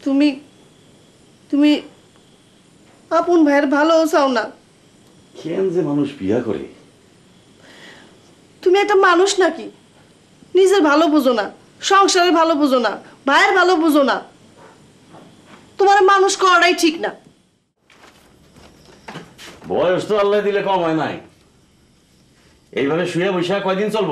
তুমি তুমি আপন ভাইয়ের ভালো চাও না। কেন যে মানুষ বিয়া করে? তুমি একটা মানুষ নাকি? নিজের ভালো বুঝো না, সংসারের ভালো বুঝো না, ভাইয়ের ভালো বুঝো না। তোমার মানুষ করাটাই ঠিক না। বয়স তো আল্লাহ দিলে কম হয় নাই। এইভাবে শুয়ে বসে কয়দিন চলবো?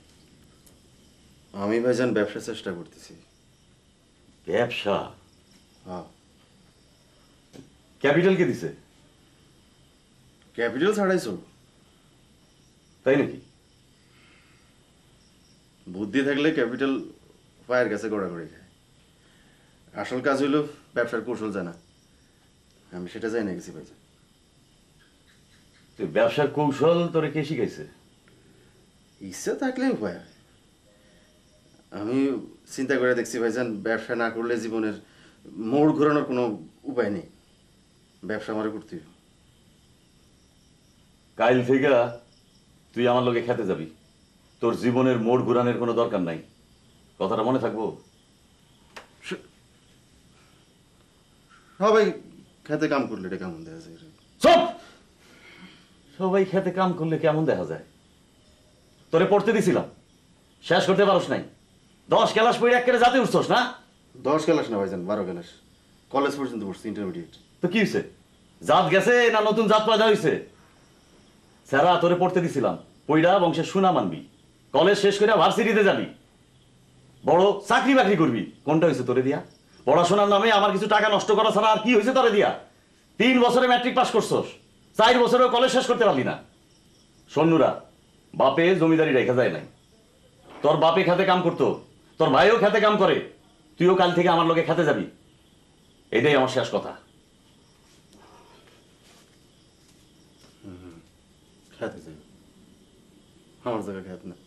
আমি ভাইজান ব্যবসার চেষ্টা করতেছি। ব্যবসা? হ্যাঁ। ক্যাপিটাল কে দিছে? ক্যাপিটাল ছাড়াই চলবো। তাই নাকি? বুদ্ধি থাকলে ক্যাপিটাল পায়ের কাছে গড়াগড়ি খায়। আসল কাজ হইল ব্যবসার কৌশল জানা। আমি সেটা জানি না গেছি ভাইজান। ব্যবসার কৌশল তোরে কে শিখাইছে? ইচ্ছা থাকলে উপায় হয়। আমি চিন্তা করে দেখছি ভাইজান, ব্যবসা না করলে জীবনের মোড় ঘোরানোর কোনো উপায় নেই। ব্যবসা আমারে করতে হবে। কাল থেকে তুই আমার লগে খেতে যাবি। তোর জীবনের মোড় ঘুরানোর কোনো দরকার নাই। কথাটা মনে থাকবো? সবাই খেতে কাম করলে এটা কেমন দেখা যায়? চুপ! সবাই খেতে কাম করলে কেমন দেখা যায়? তোরে পড়তে দিছিলাম, শেষ করতে পারস নাই। 10 ক্লাস পড়ে এক জাতে উঠছস না? 10 ক্লাস না ভাইজান, 12 ক্লাস। কলেজ পর্যন্ত পড়ছি, ইন্টারমিডিয়েট। তো কি হয়েছে? জাত গেছে না নতুন জাত পয়দা হয়েছে? স্যারা তোরে পড়তে দিছিলাম, পইড়া বংশের সুনাম আনবি, কলেজ শেষ করে ভার্সিটিতে যাবি, বড় চাকরি বাকরি করবি। কোনটা হয়েছে তোরে দিয়া? পড়াশোনার নামে আমার কিছু টাকা নষ্ট করা ছাড়া আর কি হয়েছে তোরে দিয়া? 3 বছরে ম্যাট্রিক পাস করছস, 4 বছরেও কলেজ শেষ করতে পারলি না। সন্নুরা, বাপে জমিদারি রেখা যায় নাই। তোর বাপে খেতে কাম করতো, তোর ভাইও খেতে কাম করে। তুইও কাল থেকে আমার লোকে খেতে যাবি। এটাই আমার শেষ কথা। খেতে যাই, আমার জায়গা খেত না।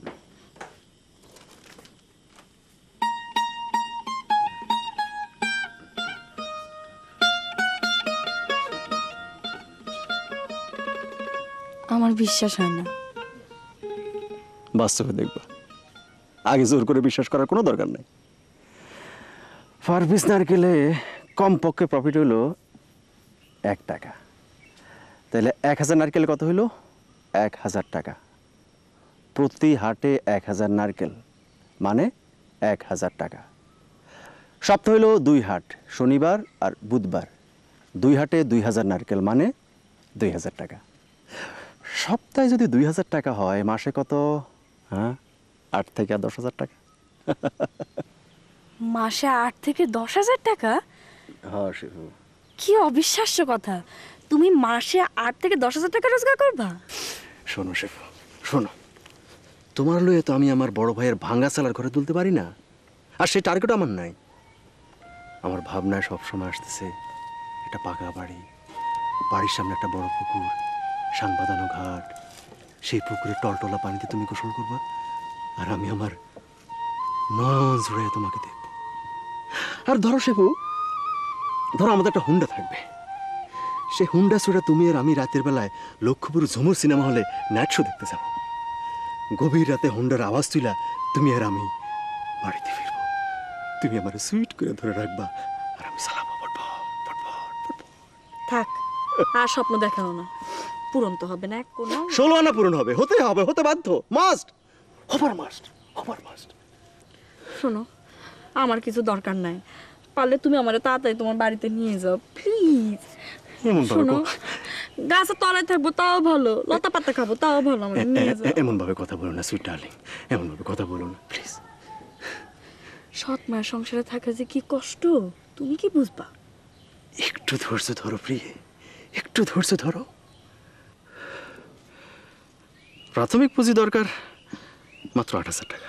আমার বিশ্বাস হয় না। বাস্তবে দেখবা, আগে জোর করে বিশ্বাস করার কোনো দরকার নেই। পার পিস নারকেলে কমপক্ষে প্রফিট হইলো 1 টাকা। তাহলে 1000 নারকেলে কত হইলো? 1000 টাকা। প্রতি হাটে 1000 নারকেল মানে 1000 টাকা। সপ্তাহ হইলো 2 হাট, শনিবার আর বুধবার। 2 হাটে 2000 নারকেল মানে 2000 টাকা। সপ্তাহে যদি 2000 টাকা হয়, মাসে কত? হ্যাঁ, 8 থেকে 10,000 টাকা। মাসে 8 থেকে 10,000 টাকা? হ্যাঁ শিবু, কি অবিশ্বাস্য কথা! তুমি মাসে 8 থেকে 10,000 টাকা রোজগার করবা? শোনো শিবু, শোনো, তোমার লয়ে তো আমি আমার বড় ভাইয়ের ভাঙ্গা চালার ঘরে তুলতে পারি না, আর সেই টার্গেট আমার নাই। আমার ভাবনায় সবসময় আসতেছে একটা পাকা বাড়ি, বাড়ির সামনে একটা বড় পুকুর, শান বাঁধানো ঘাট, সেই পুকুরে টলটলা পানিতে তুমি গোসল করবা, আর আমি আমার নয়ন জুড়ে তোমাকে দেখব। আর ধরো শিবু, ধরো আমাদের একটা হুন্ডা থাকবে, সেই হুন্ডা ছুড়ে তুমি আর আমি রাতের বেলায় লক্ষ্মীপুর ঝুমুর সিনেমা হলে নাইট শো দেখতে যাব। গভীর রাতে হুন্ডার আওয়াজ তুইলা তুমি আর আমি বাড়িতে ফিরবো। তুমি আমার সুইট করে ধরে রাখবা, আর আমি চালাবো থাক, আর স্বপ্ন দেখানো না, পূরণ তো হবে না। কোনো 16 আনা পূরণ হবে, হতে হবে, হতে বাধ্য, মাস্ট, হবার মাস্ট, হবার মাস্ট। শোনো, আমার কিছু দরকার নাই, পারলে তুমি আমার তাড়াতাড়ি তোমার বাড়িতে নিয়ে যাও প্লিজ। শোনো, গাছের তলায় থাকবো তাও ভালো, লতা পাতা খাবো তাও ভালো, আমার নিয়ে যাও। এমন ভাবে কথা বলো না সুইট ডার্লিং, এমন ভাবে কথা বলো না প্লিজ। সৎ মায়ের সংসারে থাকা যে কি কষ্ট তুমি কি বুঝবা? একটু ধৈর্য ধরো প্রিয়ে, একটু ধৈর্য ধরো। প্রাথমিক পুঁজি দরকার মাত্র 8,000 টাকা।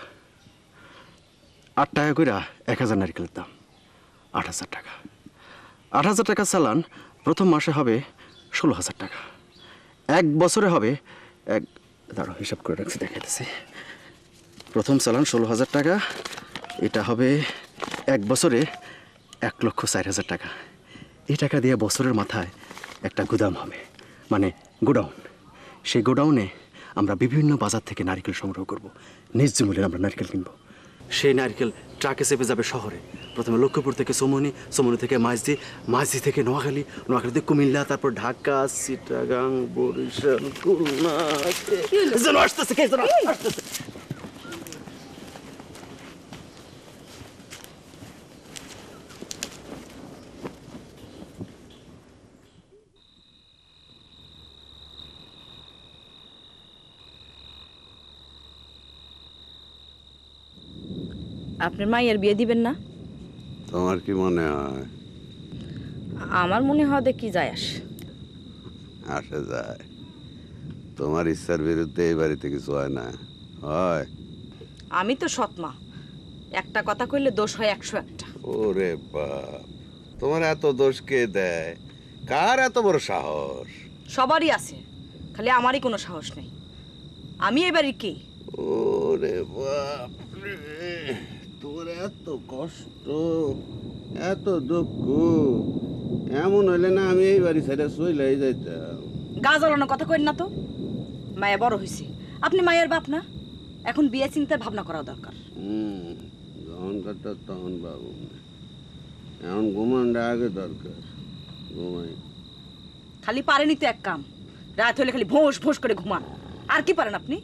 8 টাকা করে 1000 নারকেলের দাম, 8,000 টাকা। 8,000 টাকা চালান প্রথম মাসে হবে 16,000 টাকা। 1 বছরে হবে দাঁড়াও হিসাব করে রাখছি, দেখাইতেছি। প্রথম চালান 16,000 টাকা, এটা হবে 1 বছরে 1,04,000 টাকা। এই টাকা দিয়ে বছরের মাথায় একটা গুদাম হবে, মানে গোডাউন। সেই গোডাউনে আমরা বিভিন্ন বাজার থেকে নারকেল সংগ্রহ করব, ন্যায্য মূল্যে আমরা নারকেল কিনবো। সেই নারকেল ট্রাকে চেপে যাবে শহরে। প্রথমে লক্ষ্মীপুর থেকে সমনি, সমনি থেকে মাঝদি, মাঝদি থেকে নোয়াখালী, নোয়াখালী থেকে কুমিল্লা, তারপর ঢাকা, চিটাগাং, বরিশাল, খুলনা। যেন আসতেছে, কে যেন আসতেছে। আপনার মায়ের বিয়ে দিবেন না? তোমার কি মনে হয়? আমার মনে হয় কি যায় আসে। আসে যায়। তোমার ইচ্ছার বিরুদ্ধে এই বাড়িতে কিছু হয় না। হয়? আমি তো সৎমা, একটা কথা কইলে দোষ হয় 101টা। ওরে বাপ, তোমার এত দোষ কে দেয়? কার এত বড় সাহস? সবারই আছে, খালি আমারই কোনো সাহস নেই। আমি এবারই কি? ওরে বাপ রে, তোমার এত কষ্ট, এত দুঃখ, এমন হইলে না আমি এই বাড়ি ছেড়ে চলে যাইতাম। গা জ্বালানোর কথা কইন না তো। মায়া বড় হইছে, আপনি মায়ের বাপ না? এখন বিয়ে চিন্তার ভাবনা করা দরকার। যখন কাটটা তখন বাবু, এখন ঘুমানটা আগে দরকার। ঘুমাই। খালি পারেনি তো এক কাম, রাত হলে খালি ভোঁস ভোঁস করে ঘুমান। আর কি পারেন আপনি?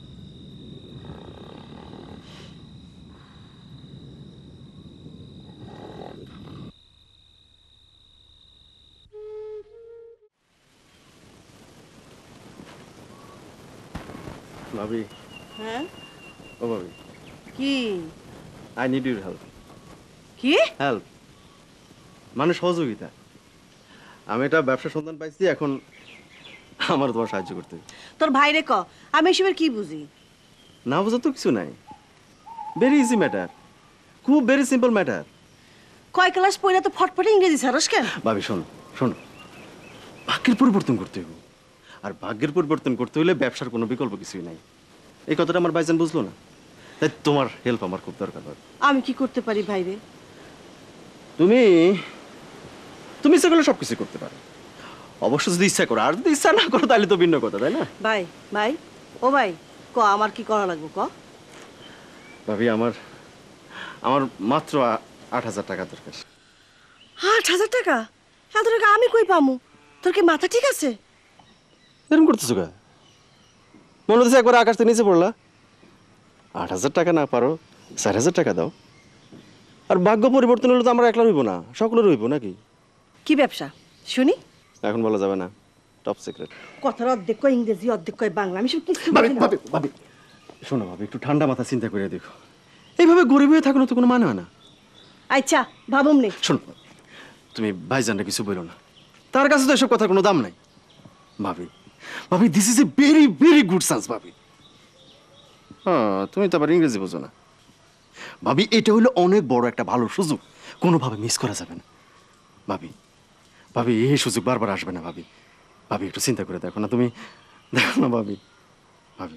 ভাবি, হ্যাঁ ও ভাবি, কি আই নিড ইউর হেল্প। কি হেল্প মানে সহযোগিতা। আমি একটা ব্যবসার সন্ধান পাইছি, এখন আমার তোমার সাহায্য করতে হবে। তোর ভাইরে ক, আমি এসবের কি বুঝি? না বোঝা তো কিছু নাই, ভেরি ইজি ম্যাটার, খুব ভেরি সিম্পল ম্যাটার। কয় ক্লাস পড়ে তো ফটফটে ইংরেজি ছাড়স কেন? ভাবি শোনো শোনো, ভাগ্যের পরিবর্তন করতে হবে, আর ভাগ্যের পরিবর্তন করতে হলে ব্যবসার কোনো বিকল্প কিছুই নাই। এই কথাটা আমার ভাইজান বুঝলো না, তাই তোমার হেল্প আমার খুব দরকার। আমি কি করতে পারি ভাইরে? তুমি তুমি ইচ্ছা করলে সবকিছু করতে পারো, অবশ্য যদি ইচ্ছা করো। আর যদি ইচ্ছা না করো তাহলে তো ভিন্ন কথা, তাই না? ভাই ভাই ও ভাই, ক আমার কি করা লাগবে ক? ভাবি আমার আমার মাত্র 8,000 টাকা দরকার। 8,000 টাকা? এত টাকা আমি কই পামু? তোর কি মাথা ঠিক আছে? এরকম করতেছো কে? মনে হচ্ছে একবার আকাশ থেকে নিচে পড়লা। 8,000 টাকা না পারো 4,000 টাকা দাও। আর ভাগ্য পরিবর্তন হলে তো আমরা একলা রইব না, সকলে রইব নাকি? কি ব্যবসা শুনি? এখন বলা যাবে না, টপ সিক্রেট। কথার অর্ধেক কয় ইংরেজি, অর্ধেক কয় বাংলা, আমি সব কিছু ভাবি বুঝি না। ভাবি ভাবি শোনো ভাবি, একটু ঠান্ডা মাথা চিন্তা করে দেখো, এইভাবে গরিব হয়ে থাকানো তো কোনো মানে হয় না। আচ্ছা ভাবুম নে। শোনো, তুমি ভাইজানটা কিছু বলো না, তার কাছে তো এসব কথার কোনো দাম নাই। ভাবি ভাবি, this is a very very good chance ভাবি। হ্যাঁ, তুমি তো আবার ইংরেজি বোঝো না ভাবি, এটা হলো অনেক বড় একটা ভালো সুযোগ, কোনোভাবে মিস করা যাবে না ভাবি। ভাবি এই সুযোগ বারবার আসবে না ভাবি। ভাবি একটু চিন্তা করে দেখো না, তুমি দেখো না ভাবি। ভাবি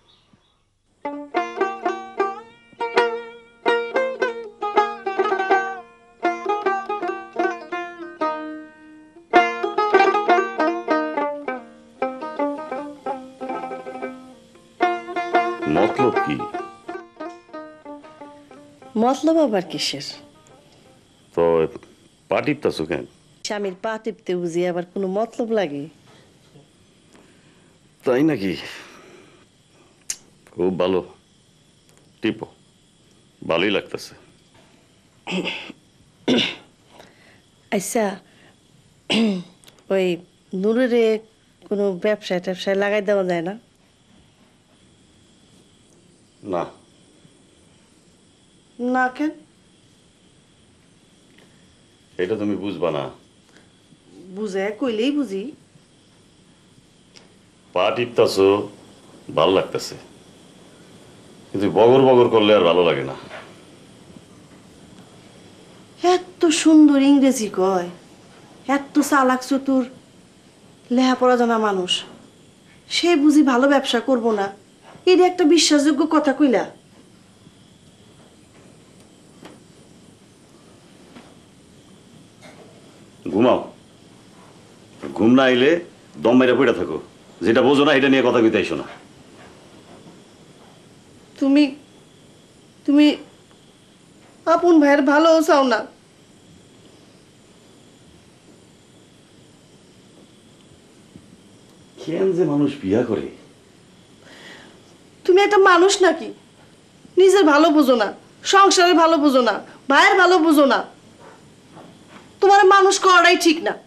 মতলব কি? মতলব আবার কিসের? তো পা টিপতাছো কেন? স্বামীর পা টিপতে বুঝি আবার কোনো মতলব লাগে? তাই নাকি? খুব ভালো, টিপো, ভালোই লাগতেছে। আচ্ছা, ওই নুরের কোনো ব্যবসায় ট্যাবসায় লাগাই দেওয়া যায় না? না, না কেন? এটা তুমি বুঝবা না। বুঝে কইলেই বুঝি। পা টিপতাছো, ভালো লাগতেছে, কিন্তু বগর বগর করলে আর ভালো লাগে না। এত সুন্দর ইংরেজি কয়, এত চালাক চতুর লেহাপড়া জানা মানুষ, সে বুঝি ভালো ব্যবসা করব না? এটা একটা বিশ্বাসযোগ্য কথা কইলা? ঘুমাও, ঘুম না আইলে দম মেরে পড়ে থাকো, যেটা বোঝো না এটা নিয়ে কথা কইতে আইসো না। তুমি তুমি আপন ভাইয়ের ভালোও চাও না। কেন যে মানুষ বিয়া করে? তুমি একটা মানুষ নাকি? নিজের ভালো বুঝো না, সংসারের ভালো বুঝো না, ভাইয়ের ভালো বুঝো না। তোমার মানুষ করাটাই ঠিক না।